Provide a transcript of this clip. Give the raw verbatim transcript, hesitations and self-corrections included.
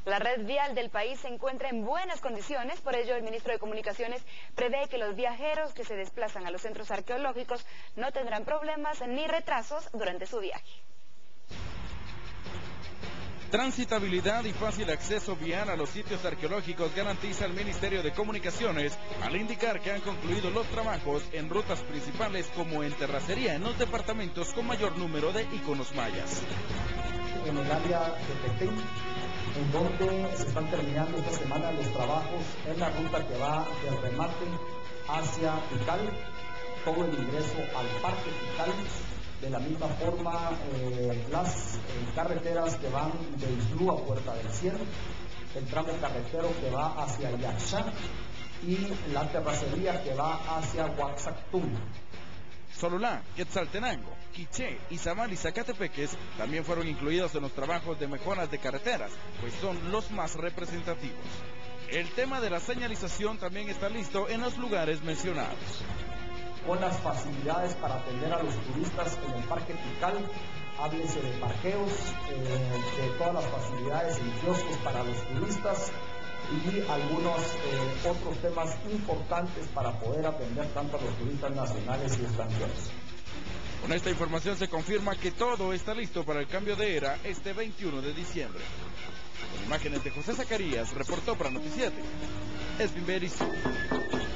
La red vial del país se encuentra en buenas condiciones, por ello el ministro de Comunicaciones prevé que los viajeros que se desplazan a los centros arqueológicos no tendrán problemas ni retrasos durante su viaje. Transitabilidad y fácil acceso vial a los sitios arqueológicos garantiza el Ministerio de Comunicaciones al indicar que han concluido los trabajos en rutas principales como en terracería en los departamentos con mayor número de iconos mayas. En el área de Petén, en donde se están terminando esta semana los trabajos en la ruta que va del remate hacia Tikal, todo el ingreso al Parque Tikal. De la misma forma, eh, las eh, carreteras que van de Islú a Puerta del Cielo, el tramo carretero que va hacia Yaxá y la terracería que va hacia Huaxactum. Sololá, Quetzaltenango, Quiché, Izamal y Zacatepeques también fueron incluidos en los trabajos de mejoras de carreteras, pues son los más representativos. El tema de la señalización también está listo en los lugares mencionados. Con las facilidades para atender a los turistas en el Parque Tikal, háblese de parqueos, eh, de todas las facilidades en kioscos para los turistas y algunos eh, otros temas importantes para poder atender tanto a los turistas nacionales y extranjeros. Con esta información se confirma que todo está listo para el cambio de era este veintiuno de diciembre. Con imágenes de José Zacarías, reportó para Noticiete, Edwin Berizzo.